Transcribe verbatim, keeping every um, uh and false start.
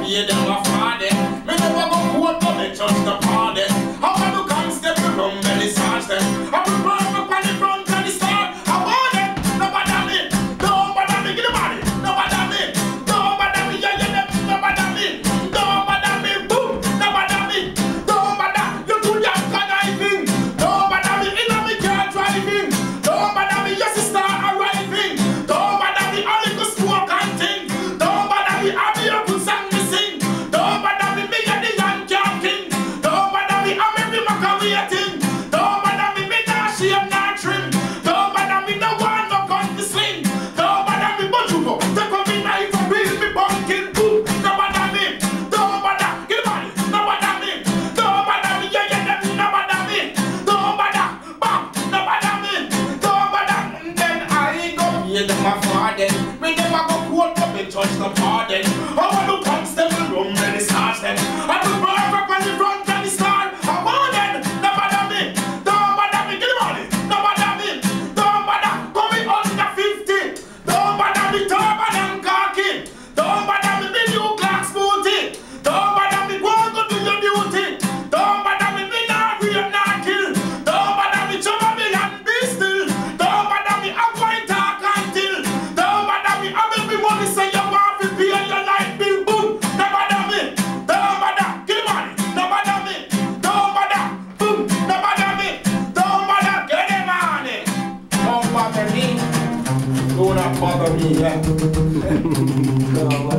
pay them a Friday. Me never go court but me touch the party. How can you constable from belly sarge them? I prepare up on the front of the start. I want it, no bother me. Don't bother me, get the money. No bother me. Don't bother me, yeah, yeah, yeah. No bother me. Don't bother me, boom. No bother me. Don't bother. You do that conniving. Don't bother me, in me car driving. Don't bother me, your sister arriving. Don't bother me, all the smoke and thing. Don't bother me, I'll be a good song to sing. Don't bother me, me and the young king. Don't bother me, I'm every maca waiting. Don't bother me, me not shame, not trim. Don't bother me, no one no gun to sling. Don't bother me, but you go. Take on me knife and real me bunking. Boom, no bother me. Don't bother, get the money. No bother me. Don't bother me, yeah, yeah, yeah. No bother me. Don't bother, bam, no bother me. Don't bother, then I go pay them a Friday. Me never go court but me touch the pardon. I want to constable room, then it's harsh then. I prefer up on the front of the star. I want it, no bother me. Don't bother me, get the money. No bother me. Don't bother, coming under fifty. Don't bother me, turban and khaki. Don't bother me, me new Clarks booty. Don't bother me, go and go do your duty. Don't bother me, me not real, not kill. Don't bother me, trouble me and be still. Don't bother me, I'm going to talk until. Don't bother me, I'm every money say you want to pay your life bill. Boom, no bother me. Don't bother, get the money. No bother me. Don't bother, boom, no bother me. Don't bother, get the money. Don't bother me. Do not bother me, yeah.